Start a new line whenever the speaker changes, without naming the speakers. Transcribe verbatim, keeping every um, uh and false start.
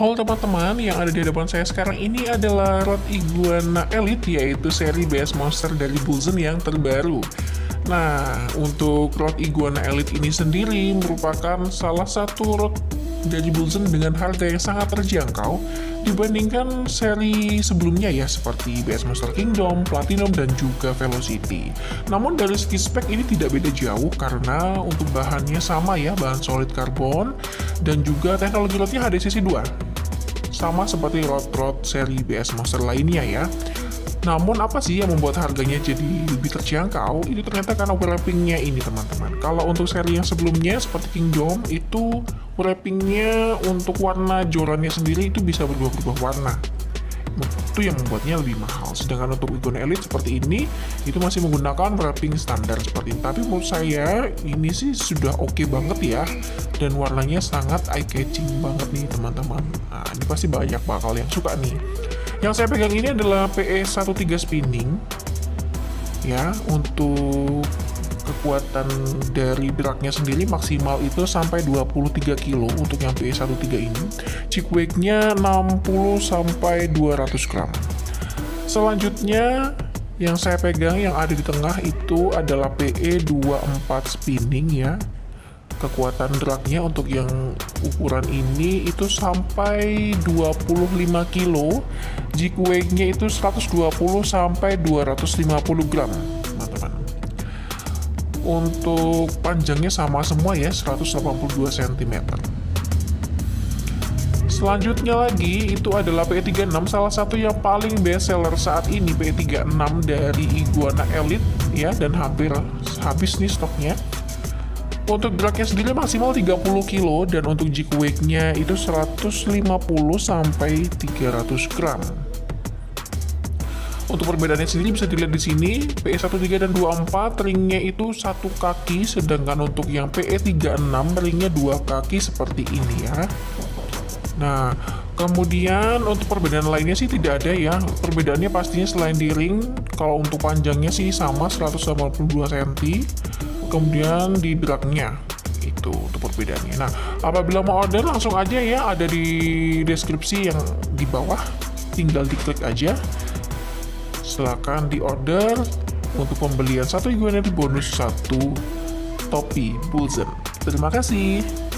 Halo teman-teman, yang ada di hadapan saya sekarang ini adalah Rod Iguana Elite, yaitu seri B S Monster dari Bulzen yang terbaru. Nah, untuk Rod Iguana Elite ini sendiri merupakan salah satu rod dari Bulzen dengan harga yang sangat terjangkau dibandingkan seri sebelumnya ya, seperti B S Monster Kingdom, Platinum, dan juga Velocity. Namun dari segi spek ini tidak beda jauh karena untuk bahannya sama ya, bahan solid karbon, dan juga teknologi rodnya H D C C dua. Sama seperti rod-rod seri B S Monster lainnya ya. Namun apa sih yang membuat harganya jadi lebih terjangkau? Itu ternyata karena wrappingnya ini teman-teman. Kalau untuk seri yang sebelumnya seperti Kingdom, itu wrappingnya untuk warna jorannya sendiri itu bisa berubah-ubah warna. Itu yang membuatnya lebih mahal. Sedangkan untuk Iguana Elite seperti ini, itu masih menggunakan wrapping standar seperti ini. Tapi menurut saya ini sih sudah oke okay banget ya. Dan warnanya sangat eye-catching banget nih teman-teman. Nah, ini pasti banyak bakal yang suka nih. Yang saya pegang ini adalah P E tiga belas spinning ya. Untuk kekuatan dari dragnya sendiri maksimal itu sampai dua puluh tiga kilo untuk yang P E tiga belas ini. Chick weight-nya enam puluh sampai dua ratus gram. Selanjutnya yang saya pegang yang ada di tengah itu adalah P E dua puluh empat spinning ya. Kekuatan dragnya untuk yang ukuran ini itu sampai dua puluh lima kilo. Jig weight-nya itu seratus dua puluh sampai dua ratus lima puluh gram, teman-teman. Untuk panjangnya sama semua ya, seratus delapan puluh dua sentimeter. Selanjutnya lagi itu adalah P E tiga puluh enam, salah satu yang paling best seller saat ini, P E tiga puluh enam dari Iguana Elite ya, dan hampir habis nih stoknya. Untuk dragnya sendiri maksimal tiga puluh kilo dan untuk jig weight-nya itu seratus lima puluh sampai tiga ratus gram. Untuk perbedaannya sendiri bisa dilihat di sini, P E tiga belas dan dua puluh empat ringnya itu satu kaki, sedangkan untuk yang P E tiga puluh enam ringnya dua kaki seperti ini ya. Nah, kemudian untuk perbedaan lainnya sih tidak ada ya. Perbedaannya pastinya selain di ring, kalau untuk panjangnya sih sama seratus delapan puluh dua sentimeter. Kemudian di dragnya itu untuk perbedaannya. Nah, apabila mau order langsung aja ya, ada di deskripsi yang di bawah, tinggal diklik aja. Silakan di order untuk pembelian satu iguana di bonus satu topi Bulzen. Terima kasih.